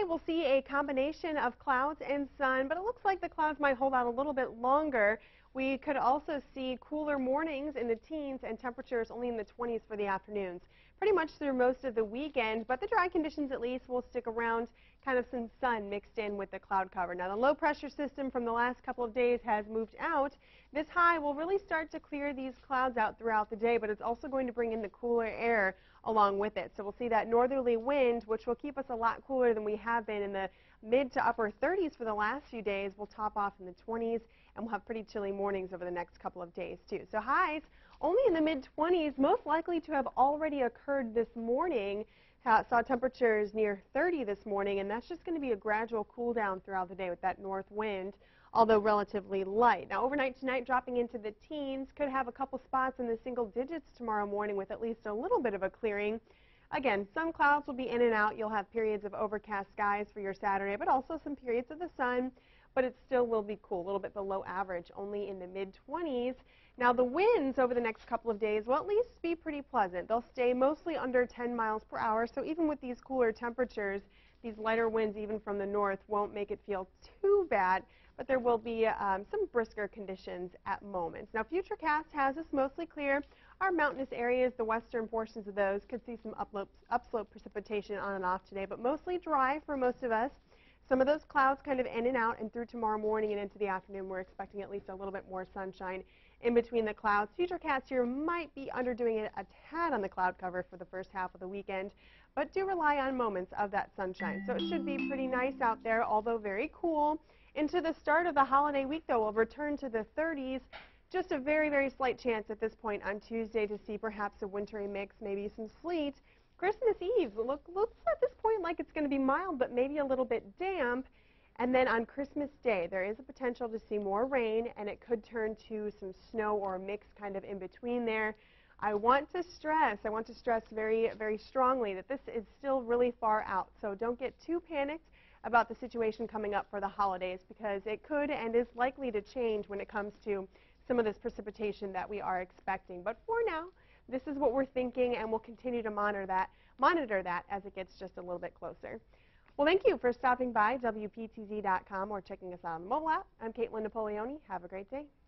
we'll see a combination of clouds and sun, but it looks like the clouds might hold out a little bit longer. We could also see cooler mornings in the teens and temperatures only in the 20s for the afternoons. Pretty much through most of the weekend, but the dry conditions at least will stick around, kind of some sun mixed in with the cloud cover. Now, the low pressure system from the last couple of days has moved out. This high will really start to clear these clouds out throughout the day, but it's also going to bring in the cooler air along with it. So we'll see that northerly wind, which will keep us a lot cooler than we have been in the mid to upper 30s for the last few days. We'll top off in the 20s, and we'll have pretty chilly mornings over the next couple of days, too. So highs only in the mid-20s, most likely to have already occurred this morning. Saw temperatures near 30 this morning, and that's just going to be a gradual cool down throughout the day with that north wind, although relatively light. Now, overnight tonight, dropping into the teens, could have a couple spots in the single digits tomorrow morning with at least a little bit of a clearing. Again, some clouds will be in and out. You'll have periods of overcast skies for your Saturday, but also some periods of the sun. But it still will be cool, a little bit below average, only in the mid-20s. Now, the winds over the next couple of days will at least be pretty pleasant. They'll stay mostly under 10 miles per hour, so even with these cooler temperatures, these lighter winds, even from the north, won't make it feel too bad, but there will be some brisker conditions at moments. Now, Futurecast has us mostly clear. Our mountainous areas, the western portions of those, could see some upslope precipitation on and off today, but mostly dry for most of us. Some of those clouds kind of in and out, and through tomorrow morning and into the afternoon, we're expecting at least a little bit more sunshine in between the clouds. Futurecast here might be underdoing it a tad on the cloud cover for the first half of the weekend, but do rely on moments of that sunshine. So it should be pretty nice out there, although very cool. Into the start of the holiday week, though, we'll return to the 30s. Just a very, very slight chance at this point on Tuesday to see perhaps a wintry mix, maybe some sleet. Christmas Eve looks at this point like it's going to be mild, but maybe a little bit damp. And then on Christmas Day, there is a potential to see more rain, and it could turn to some snow or a mix kind of in between there. I want to stress very, very strongly that this is still really far out. So don't get too panicked about the situation coming up for the holidays, because it could and is likely to change when it comes to some of this precipitation that we are expecting. But for now, this is what we're thinking, and we'll continue to monitor that as it gets just a little bit closer. Well, thank you for stopping by WPTZ.com or checking us out on the mobile app. I'm Caitlin Napoleone. Have a great day.